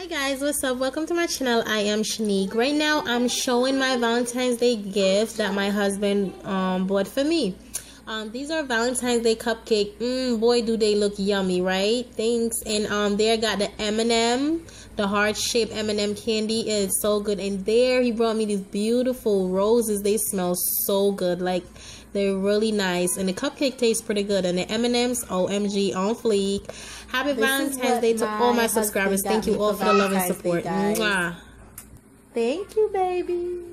Hi guys, what's up? Welcome to my channel. I am Shanique. Right now I'm showing my Valentine's Day gift that my husband bought for me. These are Valentine's Day cupcake. Boy do they look yummy, right? Thanks. And there got the M&M, the heart-shaped M&M candy. It's so good. And there he brought me these beautiful roses. They smell so good. Like, they're really nice. And the cupcake tastes pretty good. And the M&Ms, OMG, on fleek. Happy Valentine's Day to all my subscribers. Thank you all for the love and support. Mwah. Thank you, baby.